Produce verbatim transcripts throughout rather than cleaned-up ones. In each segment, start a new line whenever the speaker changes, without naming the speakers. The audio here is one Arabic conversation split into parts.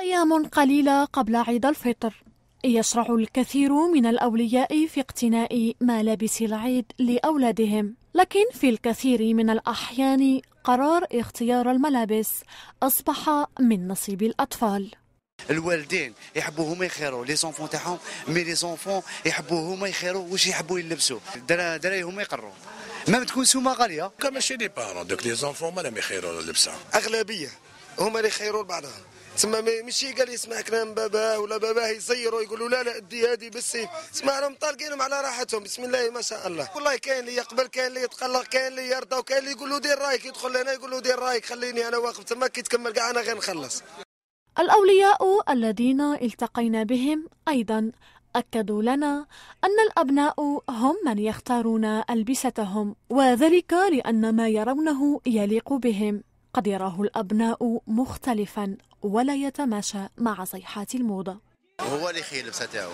أيام قليلة قبل عيد الفطر يشرع الكثير من الأولياء في اقتناء ملابس العيد لأولادهم، لكن في الكثير من الأحيان قرار اختيار الملابس أصبح من نصيب الأطفال.
الوالدين يحبوا هما يخيروا لي زونفون تاعهم، مي لي زونفون يحبوا هما يخيروا واش يحبوا يلبسوا، الدراري هما يقروا ما تكون سومه غاليه.
كما شي لي بارون دوك لي زونفون مالهم يخيروا اللبسه،
اغلبيه هما اللي يخيروا لبعضهم. تسمى ماشي قال يسمع كلام باباه ولا باباه يزيروا يقولوا لا لا ادي هذه بالسيف، اسمع راهم طالقينهم على راحتهم. بسم الله ما شاء الله. والله كاين اللي يقبل، كاين اللي يتقلق، كاين اللي يرضى، وكاين اللي يقول له دير رايك، يدخل لنا يقول له دير رايك خليني انا واقف تما كي تكمل كاع انا غير نخلص.
الأولياء الذين التقينا بهم أيضا أكدوا لنا أن الأبناء هم من يختارون ألبستهم، وذلك لأن ما يرونه يليق بهم قد يراه الأبناء مختلفا ولا يتماشى مع صيحات الموضة.
هو اللي يخير اللبسة تاعو.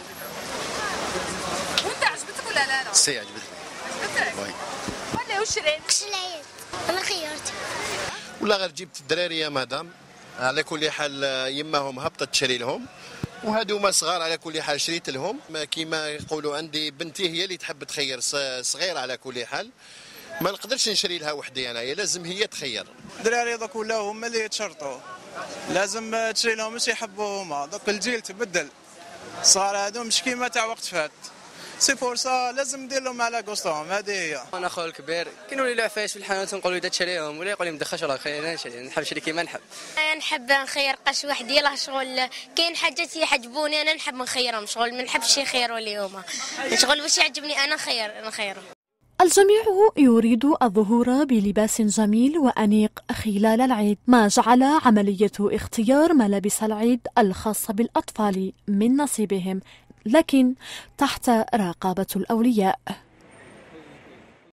وانت عجبتك ولا لا لا؟
سي عجبتني.
عجبتك؟
وي.
ولا واش شريت؟
شريت. انا خيرت.
ولا غير جبت الدراري يا مدام، على كل حال يماهم هبطت تشري لهم، وهذوما صغار على كل حال شريت لهم. كيما يقولوا عندي بنتي هي اللي تحب تخير، صغير على كل حال ما نقدرش نشري لها وحدي انايا، لازم هي تخير.
الدراري دوك ولاو هما اللي يتشرطوا، لازم تشري لهم واش يحبوا هما. دوك الجيل تبدل، الصغار هادو مش كيما تاع وقت فات، سي بور سا لازم ندير لهم على قصتهم. هذه هي.
انا خويا الكبير كي نولي العفايس في الحانوت نقول له تشريهم ولا يقول لي ما تدخلش راه خلينا نشري، نحب نشري كيما نحب.
انا نحب نخير قش وحدي، لا شغل كاين حاجات يعجبوني انا نحب نخيرهم، شغل ما نحبش يخيروا لي هما، شغل واش يعجبني انا خير نخيره.
الجميع يريد الظهور بلباس جميل وأنيق خلال العيد، ما جعل عملية اختيار ملابس العيد الخاصة بالأطفال من نصيبهم، لكن تحت رقابة الأولياء.